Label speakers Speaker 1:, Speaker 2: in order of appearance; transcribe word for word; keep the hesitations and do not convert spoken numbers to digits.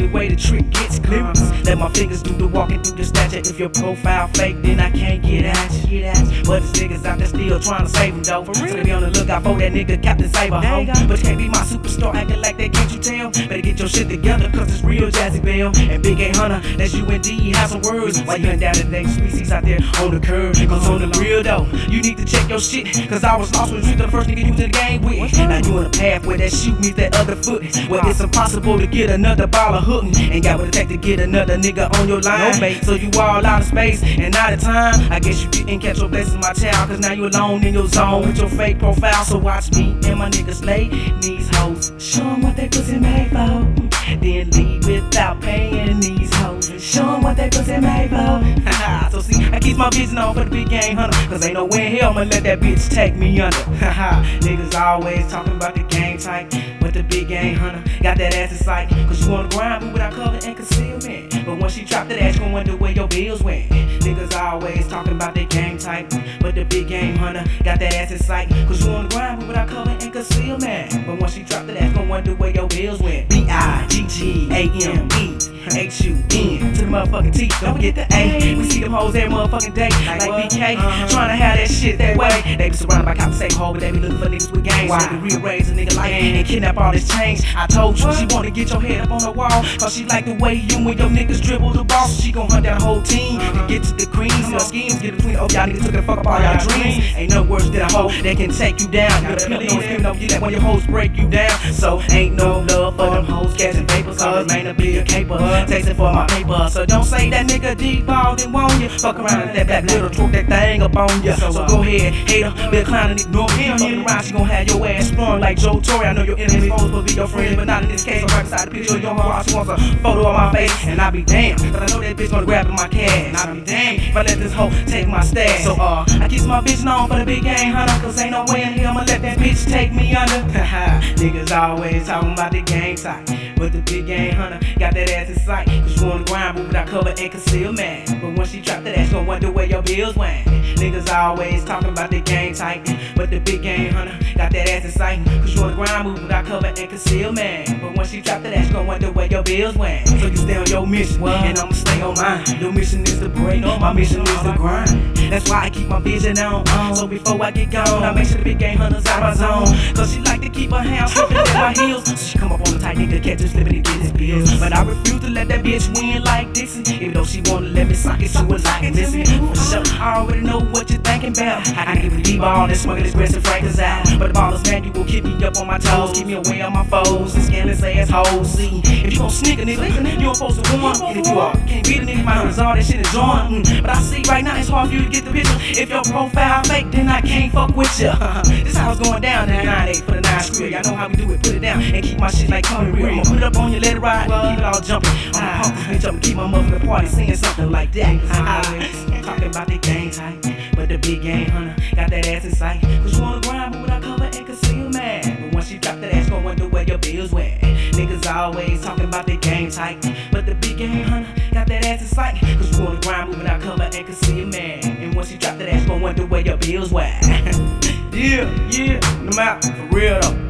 Speaker 1: way the trick gets clearance. Let my fingers do the walking through the stature. If your profile fake, then I can't get at you. But there's niggas out there still trying to save them though. For real, so be on the lookout for that nigga Captain Saber, ho. But you can't be my superstar acting like that, can't you tell? Better get your shit together, cause it's real Jazzy Bell. And Big A Hunter, that's you indeed, have some words. Why you ain't down to the next species out there on the curb? Cause on the real though, you need to check your shit. Cause I was lost when you the first nigga you was in the game with. Now you on a path where that shoe meets that other foot, where it's impossible to get another ball of hooking. Ain't got what it take to get another nigga on your line. So you all out of space and out of time. I guess you didn't catch your blessings, my child. Cause now you alone in your zone with your fake profile. So watch me and my niggas lay these hoes. Show them what they pussy made for, then leave without paying these hoes. Show them what they pussy made for. So see, I keep my vision on for the big game hunter. Cause ain't no way in hell I'ma let that bitch take me under. Niggas always talking about the game type, but the big game hunter got that ass in sight. Cause you on the grind, move without cover and concealment. But once she dropped that ass, gon' wonder where your bills went. Niggas always talking about the game type, but the big game hunter got that ass in sight. Cause you on the grind, move without cover and concealment. But once she dropped that ass, gon' wonder where your bills went. B I G G A M E H U N to the motherfucking T. Don't forget the A. We see them hoes every motherfucking day, like B K, uh-huh. Trying to have that shit that way. They be surrounded by cops, say hoe, but they be looking for niggas with gangs. Why? So they rearrange a nigga life and kidnap all this change. I told you she wanna get your head up on the wall, cause she like the way you and your niggas dribble the ball. So she gon' hunt down the whole team to get to the cream. See her schemes get between the oh, y'all niggas took and fuck up all y'all dreams. Ain't no worse than a hoe that can take you down. You gotta pimp, don't scream, don't get that when your hoes break you down. So ain't no love for them hoes catching papers, cause man a big caper, tasting for my paper. So don't say that nigga D-balled and want you. Fuck around and that black little twerk that thing up on ya. So go ahead, hater, be a clown and ignore him. Fucking around, she gon' have your ass exploring like Joe Torre. I know your enemies supposed to be your friends, but not in this case. I'm right beside the picture of your hoe. She wants a photo of my face, and I be damned, cause I know that bitch gonna grab in my cash. And I be damned if I let this hoe take my stash. So uh, I keep my vision on for the big game hunter, cause ain't no way in here I'ma let that bitch take me under. Niggas always talking about the game type, but the big game hunter got that ass in sight. Cause you on the grind, move without cover and concealment. But once she drop that ass, gon' wonder where your bills went. Niggas always talking about the game type, but the big game hunter got that ass in sight. Cause you on the grind, move without cover and concealment. But once she drop that ass, gon' wonder where your bills went. So you stay on your mission, and I'ma stay on mine. Your mission is to break, my mission is to grind. That's why I keep my vision on. So before I get gone, I make sure the big game hunter's out my zone. Cause she like to keep her hands slipping at my heels. So she come up on the tight nigga, catch her slipping and get his bills. But I refuse to let that bitch win like Dixon, even though she wanna let me sock it to her like listen. For sure, I already know what you're thinking about. I can give you the ball and smuggle this aggressive frankers out. But the ballers man, you will keep me up on my toes, keep me away on my foes and scandalous assholes. See, if you gon' sneak a nigga, you don't supposed to warn. And if you are, can't beat a nigga, my numbers all that shit is drawn. Mm. But I see right now it's hard for you to get the picture. If your profile fake, then I can't fuck with ya. This how it's going down in the nine eight for the nine square. Y'all know how we do it, put it down and keep my shit like coming real. I'ma put it up on you, let it ride, keep it all jumping. I'ma pump this bitch up and keep my motherfucking party singing something like that. I always talking about the game type, but the big game hunter got that ass in sight. Cause you on the grind, but without cover and concealment. But once she drop that ass, gon' wonder where your bills went. Niggas always talking about the game type, but the big game hunter got that ass in sight. Cause you on the grind, moving out cover and concealment. And once she drop that ass, gon' wonder where your bills went. Yeah, yeah, I'm out for real though.